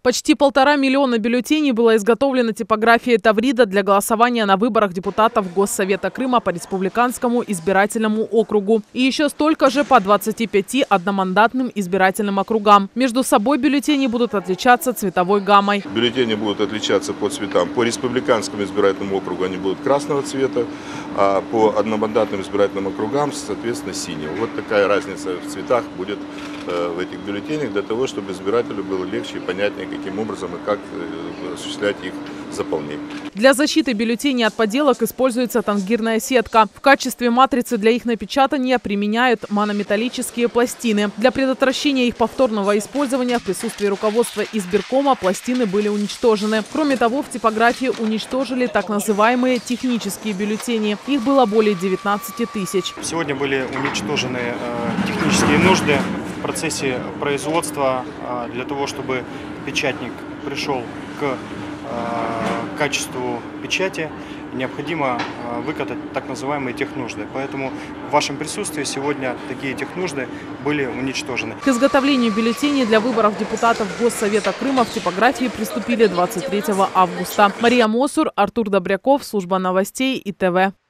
Почти 1,5 миллиона бюллетеней было изготовлено типографией Таврида для голосования на выборах депутатов Госсовета Крыма по Республиканскому избирательному округу. И еще столько же по 25 одномандатным избирательным округам. Между собой бюллетени будут отличаться цветовой гаммой. Бюллетени будут отличаться по цветам. По Республиканскому избирательному округу они будут красного цвета, а по одномандатным избирательным округам, соответственно, синего. Вот такая разница в цветах будет в этих бюллетенях, для того, чтобы избирателю было легче и понятнее, каким образом и как осуществлять их заполнение. Для защиты бюллетеней от подделок используется тангирная сетка. В качестве матрицы для их напечатания применяют монометаллические пластины. Для предотвращения их повторного использования в присутствии руководства избиркома пластины были уничтожены. Кроме того, в типографии уничтожили так называемые технические бюллетени. Их было более 19 тысяч. Сегодня были уничтожены технические нужды в процессе производства для того, чтобы печатник пришел к качеству печати, необходимо выкатать так называемые технужды. Поэтому в вашем присутствии сегодня такие технужды были уничтожены. К изготовлению бюллетеней для выборов депутатов Госсовета Крыма в типографии приступили 23 августа. Мария Мосур, Артур Добряков, служба новостей ИТВ.